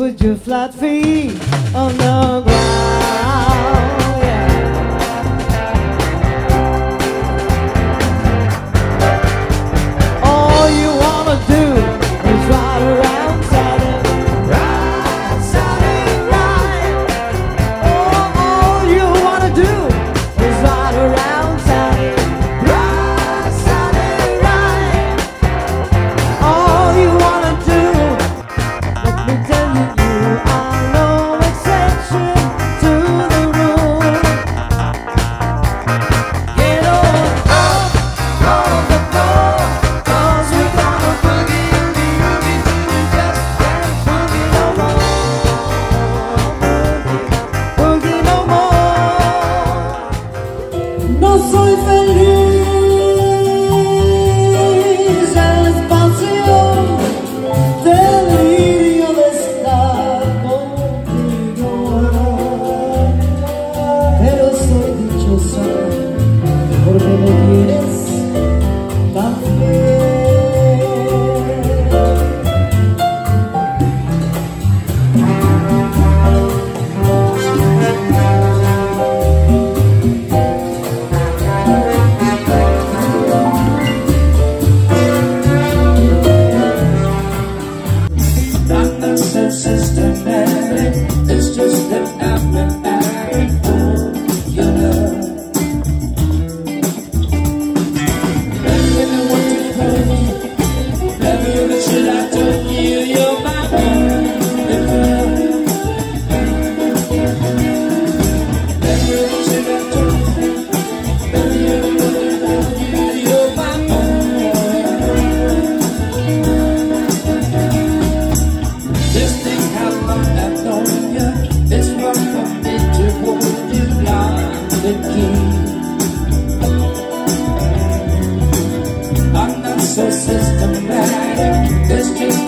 put your flat feet on the ground. Yeah. All you wanna do is ride around Saturn, ride Saturn, ride. Oh, all you wanna do is ride around Saturn, ride Saturn, ride. All you wanna do. Let me tell you, you are no exception to the rule. Get on up on the floor, 'cause we got a boogie, boogie, boogie, just can't boogie no more. Boogie no more. No soy feliz en la expansión del delirio de estar contigo, pero soy dichosa porque me quieres tan bien. I'm not so systematic, it's just that I've been acting for your love. Baby, I want to call you. Baby, what should I tell you? You're my only girl. Baby, what should I tell you? Baby, I want to call you. You're my only girl. Just think how long I've known you. It's wrong for me to hold you like the key. I'm not so systematic, it's just